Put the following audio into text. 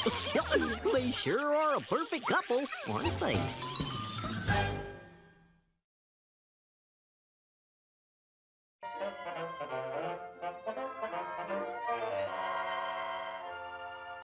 They sure are a perfect couple, aren't they?